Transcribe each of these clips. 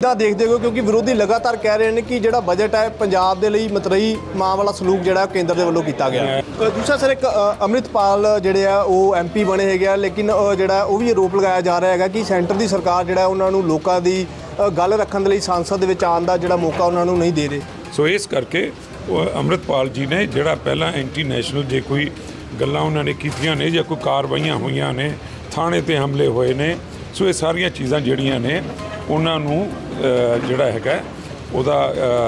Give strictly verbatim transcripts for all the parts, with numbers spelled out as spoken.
देखते हो क्योंकि विरोधी लगातार कह रहे हैं कि जो बजट है पंजाब के लिए मतरई मां वाला सलूक जो केंद्र के वालों किया गया। दूसरा सर एक अमृतपाल जोड़े है वो एम पी बने है, लेकिन जोड़ा वो भी आरोप लगाया जा रहा है कि सेंटर की सरकार जो उन्होंने लोगों की गल रखने के लिए संसद में आने का जो मौका उन्होंने नहीं दे रहे। सो इस करके अमृतपाल जी ने जोड़ा पहला एंटी नैशनल जो कोई गल्लां उन्होंने कीतियां ने, जो कोई कार्रवाइयां हुई ने, थाने ते हमले होए ने, सो ये सारिया चीज़ां जिहड़ियां ने उन्होंने जोड़ा है उहदा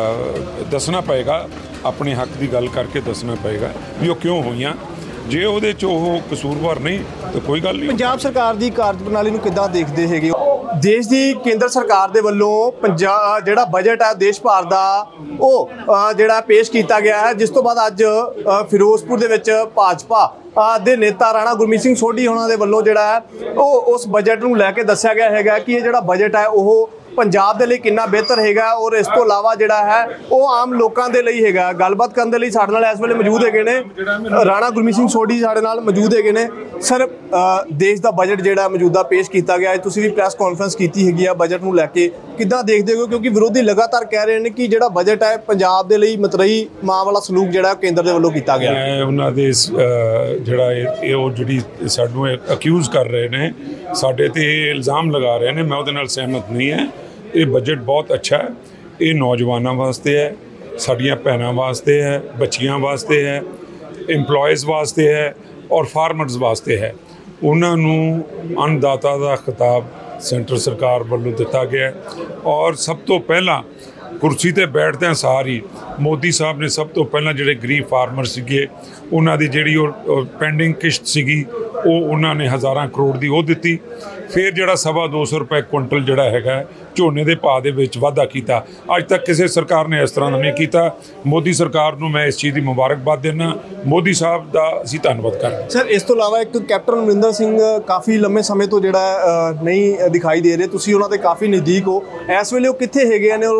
दसना पेगा, अपने हक की गल करके दसना पेगा भी वो क्यों हुई। जे उहदे च ओह कसूरवार नहीं तो कोई गल नहीं। पंजाब सरकार की कार्यप्रणाली नूं किद्दां देखदे हैगे? देश की केंद्र सरकार के वालों पंजाब जिहड़ा बजट है देश भर का वो जिहड़ा पेश किया गया है, जिस तो बाद अज फिरोजपुर दे विच भाजपा दे नेता राणा गुरमीत सिंह सोढी होना दे वालों जिहड़ा है वो उस बजट नूं लैके दस्सिया गया है कि ये जिहड़ा बजट है वो पंजाब के लिए कितना बेहतर है और इस तो इलावा जोड़ा है वो आम लोगों के लिए है। गलबात करने लिए साडे नाल इस वेले मौजूद है ने राणा गुरमीत सिंह सोढी साडे नाल मौजूद है ने। सर देश का बजट जोड़ा मौजूदा पेश किया गया है, तुसीं भी प्रैस कॉन्फ्रेंस की है बजट नूं लैके, किद्दां देखते हो क्योंकि विरोधी लगातार कह रहे हैं कि जो बजट है पंजाब के लिए मतरई मां वाला सलूक जो केंद्र के वालों किया गया है। उन्हां दे जिहड़ा इह जिहड़ी सानूं अक्यूज़ कर रहे हैं, साडे ते इल्ज़ाम लगा रहे हैं, मैं उहदे नाल सहमत नहीं है। ये बजट बहुत अच्छा है, ये नौजवानों वास्ते है, साड़ियाँ भैनों वास्ते है, बच्चियां वास्ते है, इंपलॉयज़ वास्ते है और फार्मर्स वास्ते है। उन्होंने अन्नदाता का खिताब सेंटर सरकार वालों दिता गया और सब तो पहला कुर्सी ते बैठदे सारी मोदी साहब ने सब तो पहला जिहड़े गरीब फार्मर सीगे उन्हां दी जिहड़ी पेंडिंग किश्त सीगी वो उन्होंने हज़ारां करोड़ दी वो दिती। फिर जिहड़ा सवा दो सौ रुपए कुंटल जिहड़ा हैगा झोने के भाव दे विच वाधा कीता। अज तक किसी सरकार ने इस तरह का नहीं किया। मोदी सरकार नूं मैं इस चीज़ की मुबारकबाद देना, मोदी साहब का असीं धन्नवाद करते। सर इस तो इलावा एक कैप्टन अमरिंदर सिंह काफ़ी लंबे समय तो जिहड़ा नहीं दिखाई दे रहे, तुसीं उन्हां दे काफ़ी नज़दीक हो, इस वेले वो कित्थे हैगे ने?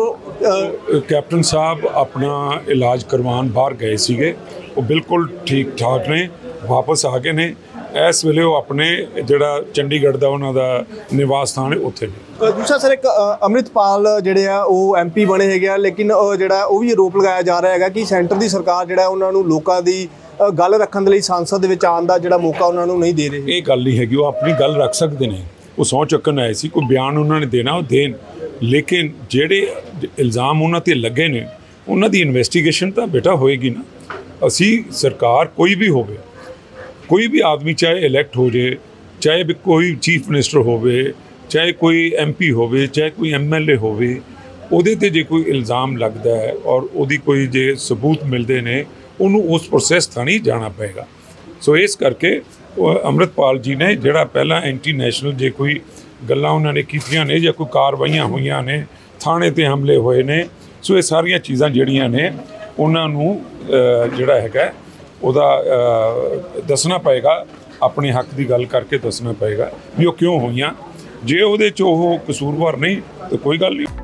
कैप्टन साहब अपना इलाज करवाउण बाहर गए सीगे, वो बिल्कुल ठीक ठाक ने, वापस आ गए ने। इस वेले वो अपने जिहड़ा चंडीगढ़ का उन्हों का निवास स्थान है उत्थे ने। दूसरा सर एक अमृतपाल जिहड़े आ वो एम पी बने है, लेकिन जिहड़ा वो भी आरोप लगाया जा रहा है कि सेंटर की सरकार जिहड़ा उन्होंने लोगों की गल रखने के लिए संसद में आने का जिहड़ा मौका उन्होंने नहीं दे रहे। ये गल नहीं हैगी, वो अपनी गल रख सकते हैं, वो सौं चुकन आए सी, कोई बयान उन्होंने देना वो देन, लेकिन जिहड़े इल्ज़ाम उन्होंने ते लगे ने उन्हों की इन्वेस्टिगेशन तो बेटा होएगी ना। असी सरकार कोई भी होवे, कोई भी आदमी चाहे इलैक्ट हो जाए, चाहे भी कोई चीफ मिनिस्टर होवे, चाहे कोई एम पी होवे, चाहे कोई एम एल ए होवे, उहदे ते जे कोई इल्ज़ाम लगता है और उहदी कोई जे सबूत मिलते हैं उन्होंने उस प्रोसैस थानी जाना पेगा। सो इस करके अमृतपाल जी ने जोड़ा पहला एंटी नैशनल जो कोई गल्लां उन्होंने कीतियां ने, जो कोई कार्रवाइयां हुई ने, थाने ते हमले होए ने, सो ये सारिया चीज़ां जिहड़ियां ने उन्होंने जोड़ा है उहदा दसना पेगा, अपने हक की गल करके दसना पेगा भी वो क्यों हुई। जे उहदे च ओह कसूरवार नहीं तो कोई गल नहीं।